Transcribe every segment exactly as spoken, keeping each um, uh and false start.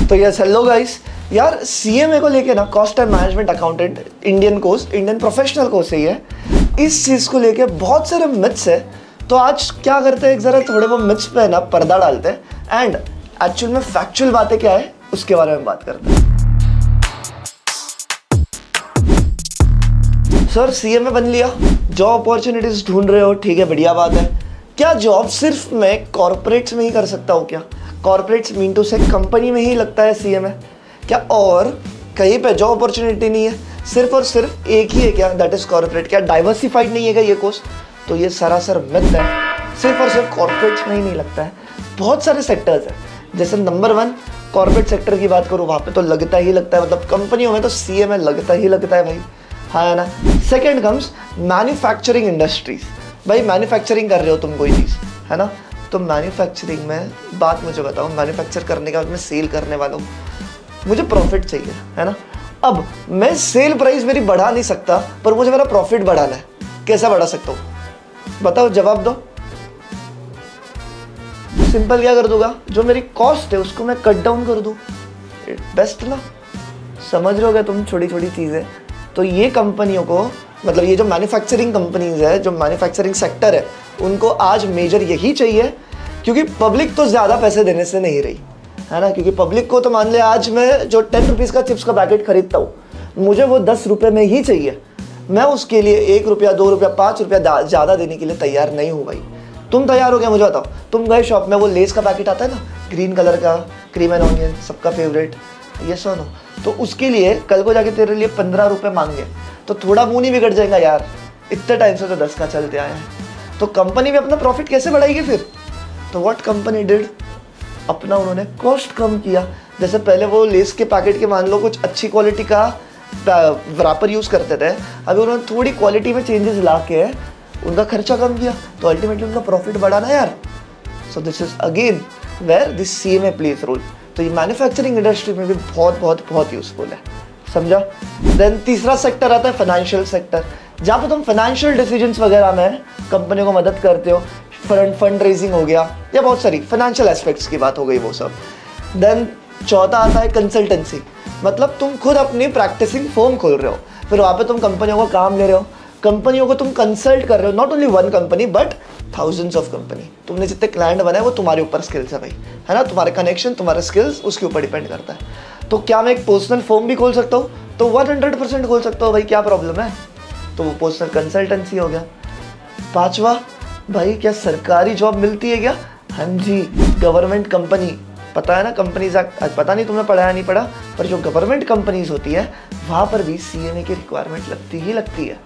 तो yes hello guys, यार CMA को लेके ना cost and management accountant Indian course Indian professional course ही है। इस चीज़ को लेके बहुत सारे मिथ्स है। तो आज क्या करते हैं, एक ज़रा थोड़े वो मिथ्स पे ना पर्दा डालते हैं एंड एक्चुअल में फैक्चुअल बातें क्या है उसके बारे में बात करते हैं। सर सीएमए बन लिया, जॉब अपॉर्चुनिटीज ढूंढ रहे हो, ठीक है बढ़िया बात है। क्या जॉब सिर्फ मैं कॉर्पोरेट्स में ही कर सकता हूँ क्या? Corporates mean to say company में ही लगता है सीएमए क्या? और कहीं पे जॉब अपॉर्चुनिटी नहीं है, सिर्फ और सिर्फ एक ही है क्या? That is corporate. क्या डाइवर्सिफाइड नहीं है क्या ये कोर्स? तो ये सरासर मिथ है। सिर्फ और सिर्फ कॉर्पोरेट्स में ही नहीं लगता है, बहुत सारे सेक्टर्स हैं। जैसे नंबर वन कॉर्पोरेट सेक्टर की बात करूँ, वहाँ पे तो लगता ही लगता है, मतलब कंपनियों में तो सीएमए लगता ही लगता है भाई, हाँ ना। Second comes manufacturing industries. भाई मैन्युफैक्चरिंग कर रहे हो तुम कोई चीज़, है ना, तो मैन्युफैक्चरिंग में बात मुझे बताओ, मैन्युफैक्चर करने के बाद मैं सेल करने वाला हूँ, मुझे प्रॉफिट चाहिए, है ना। अब मैं सेल प्राइस मेरी बढ़ा नहीं सकता, पर मुझे मेरा प्रॉफिट बढ़ाना है। कैसा बढ़ा सकता हूँ बताओ, जवाब दो। सिंपल क्या कर दूंगा, जो मेरी कॉस्ट है उसको मैं कट डाउन कर दूँ, बेस्ट ना। समझ रहे हो तुम छोटी छोटी चीज़ें। तो ये कंपनियों को, मतलब ये जो मैन्युफैक्चरिंग कंपनीज है, जो मैन्युफैक्चरिंग सेक्टर है, उनको आज मेजर यही चाहिए, क्योंकि पब्लिक तो ज़्यादा पैसे देने से नहीं रही, है ना। क्योंकि पब्लिक को तो मान लिया, आज मैं जो टेन रुपीज़ का चिप्स का पैकेट खरीदता हूँ, मुझे वो दस रुपये में ही चाहिए। मैं उसके लिए एक रुपया दो रुपया पाँच रुपया ज़्यादा देने के लिए तैयार नहीं हूँ भाई। तुम तैयार हो गया मुझे बताओ? तुम गए शॉप में, वो लेस का पैकेट आता है ना ग्रीन कलर का, क्रीम एंड ऑनियन, सबका फेवरेट, ये सुनो, तो उसके लिए कल को जाके तेरे लिए पंद्रह रुपये मांगे तो थोड़ा मुंह नहीं बिगड़ जाएगा यार, इतने टाइम से तो दस का चलते आए हैं। तो कंपनी भी अपना प्रॉफिट कैसे बढ़ाएगी फिर? तो व्हाट कंपनी डिड, अपना उन्होंने कॉस्ट कम किया। जैसे पहले वो लेस के पैकेट के मान लो कुछ अच्छी क्वालिटी का रैपर यूज़ करते थे, अभी उन्होंने थोड़ी क्वालिटी में चेंजेस ला के उनका खर्चा कम किया, तो अल्टीमेटली उनका प्रॉफिट बढ़ा ना यार। So this is again where this CMA plays role. तो ये मैन्युफैक्चरिंग इंडस्ट्री में भी बहुत बहुत बहुत यूजफुल है, समझा। देन तीसरा सेक्टर आता है फाइनेंशियल सेक्टर, जहाँ पे तुम फाइनेंशियल डिसीजंस वगैरह में कंपनी को मदद करते हो। फंड फंड रेजिंग हो गया, या बहुत सारी फाइनेंशियल एस्पेक्ट्स की बात हो गई वो सब। देन चौथा आता है कंसल्टेंसी, मतलब तुम खुद अपनी प्रैक्टिसिंग फर्म खोल रहे हो, फिर वहाँ पे तुम कंपनियों को काम ले रहे हो, कंपनियों को तुम कंसल्ट कर रहे हो, not only one company but thousands of company. तुमने जितने क्लाइंट बनाए वो तुम्हारे ऊपर स्किल्स है भाई, है ना, तुम्हारे कनेक्शन, तुम्हारे स्किल्स उसके ऊपर डिपेंड करता है। तो क्या मैं एक पर्सनल फर्म भी खोल सकता हूँ? तो वन हंड्रेड परसेंट खोल सकता हूँ भाई, क्या प्रॉब्लम है? तो वो पर्सनल कंसल्टेंसी हो गया। पांचवा भाई, क्या सरकारी जॉब मिलती है क्या? हाँ जी, गवर्नमेंट कंपनी, पता है ना कंपनीज एक्ट, पता नहीं तुमने पढ़ा या नहीं पढ़ा, पर जो गवर्नमेंट कंपनीज होती है वहाँ पर भी सीएमए की रिक्वायरमेंट लगती ही लगती है।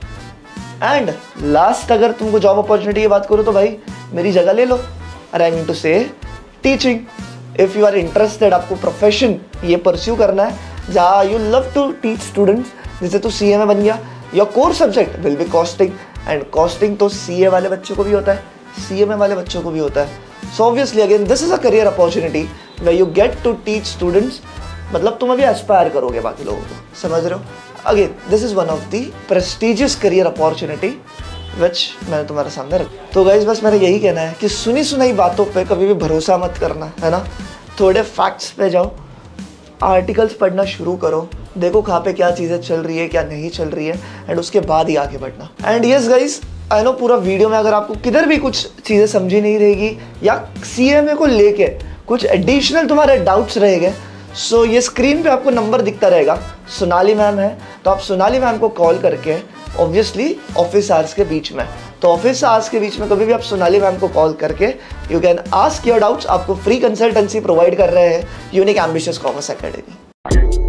एंड लास्ट, अगर तुमको जॉब अपॉर्चुनिटी की बात करो तो भाई मेरी जगह ले लो। अरे I mean to say teaching, if you are interested, आपको प्रोफेशन ये परस्यू करना है जहाँ you love to teach students, जैसे तू सीएमए बन गया, your core subject will be costing, and costing तो सीए वाले बच्चों को भी होता है, सीएमए वाले बच्चों को भी होता है। So obviously again this is a career opportunity where you get to teach students, मतलब तुम अभी एस्पायर करोगे बाकी लोगों को, समझ रहे हो। Again this is one of the prestigious career opportunity which मैंने तुम्हारे सामने रखा। तो गाइज बस मेरा यही कहना है कि सुनी सुनाई बातों पे कभी भी भरोसा मत करना, है ना। थोड़े फैक्ट्स पे जाओ, आर्टिकल्स पढ़ना शुरू करो, देखो कहाँ पे क्या चीज़ें चल रही है क्या नहीं चल रही है, एंड उसके बाद ही आगे बढ़ना। And yes guys, I know पूरा वीडियो में अगर आपको किधर भी कुछ चीज़ें समझी नहीं रहेगी या सीएमए को लेके कुछ एडिशनल तुम्हारे डाउट्स रहेंगे, सो so, ये स्क्रीन पे आपको नंबर दिखता रहेगा, सोनाली मैम है, तो आप सोनाली मैम को कॉल करके, ऑब्वियसली ऑफिस आवर्स के बीच में, तो ऑफिस आवर्स के बीच में कभी भी आप सोनाली मैम को कॉल करके you can ask your doubts. आपको फ्री कंसल्टेंसी प्रोवाइड कर रहे हैं यूनिक एम्बिशियस कॉमर्स एकेडमी।